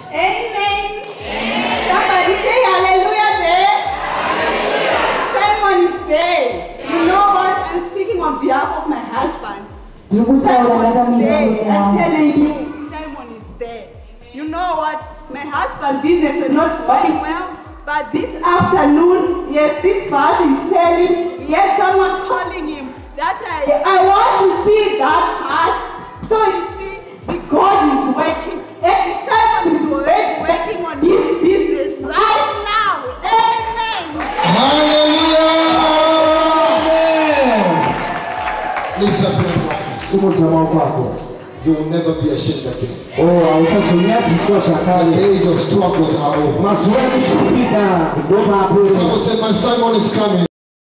Amen. Somebody say hallelujah there. Simon is there. You know what? I'm speaking on behalf of my husband. Simon is there. I'm telling you, Simon is there. You know what? My husband's business is not going well. But this afternoon, yes, this bus is telling, yes, someone calling him that I want to see that bus. So you see, the God is working. And Simon is already working on his business right now. Amen. Hallelujah. Lift up your hands. You will never be ashamed again. Oh, the days of struggles are over. Someone said, my Simon is coming.